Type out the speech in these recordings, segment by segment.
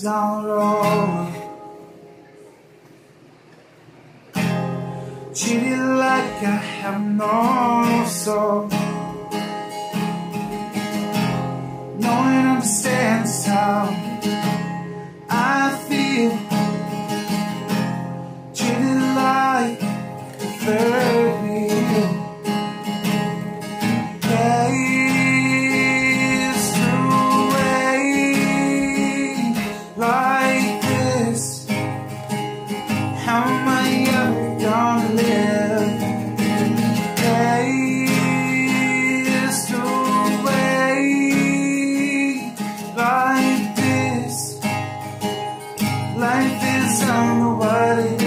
down the road, treated like I have no soul. No one understands how I feel, treated like a third wheel. Days away like this, how am I ever gonna live? Days away like this, life is, I don't know what it is.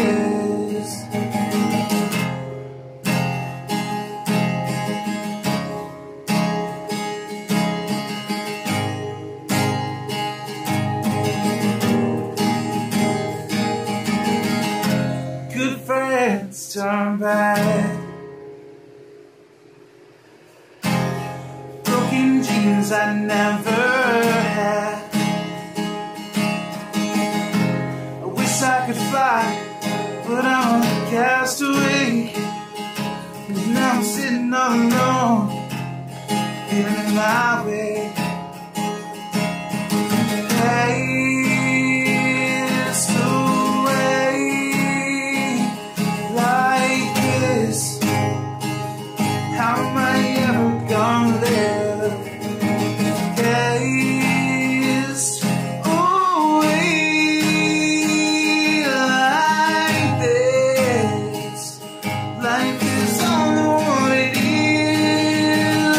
Good friends turn bad, broken dreams I never had. I wish I could fly, but I'm a castaway, 'cause now I'm sitting all alone, feeling my way. Days away like this, how am I ever gonna live? Days away like this, life is only what it is.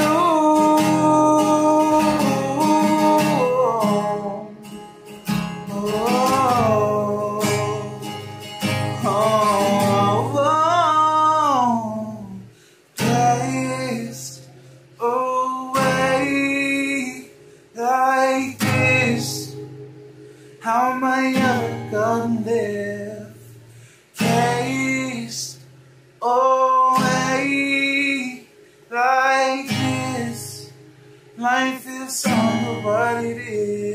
Days away like this, how am I ever gonna live? Days away like this, life is only what it is.